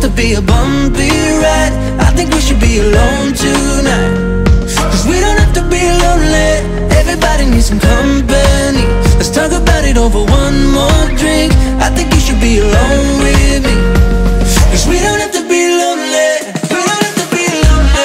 to be a bumpy ride. I think we should be alone tonight. Cause we don't have to be lonely. Everybody needs some company. Let's talk about it over one more drink. I think you should be alone with me. Cause we don't have to be lonely. We don't have to be lonely.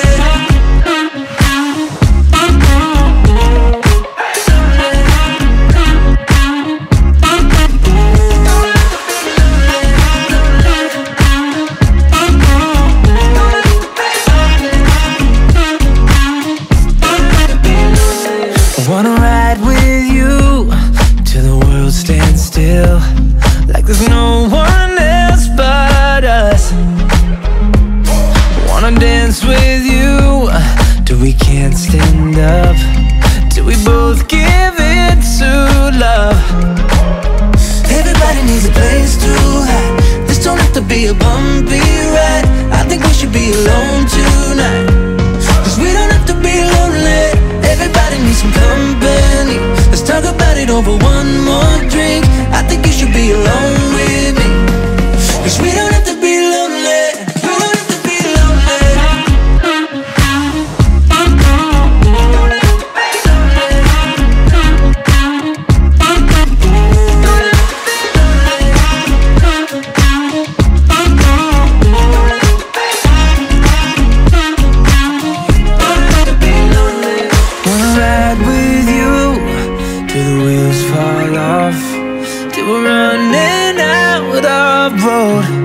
I wanna ride with you till the world stands still, like there's no one else but us. Wanna dance with you till we can't stand up, till we both give it to love. Everybody needs a place to hide. This don't have to be a bumpy ride. I think we should be alone tonight. Cause we don't have to be lonely. Everybody needs some company. Let's talk about it over one more drink. I think you should be alone with me. Cause we don't have to be lonely. We don't have to be lonely. Wanna ride with you till the wheels fall off, till we're running out of road.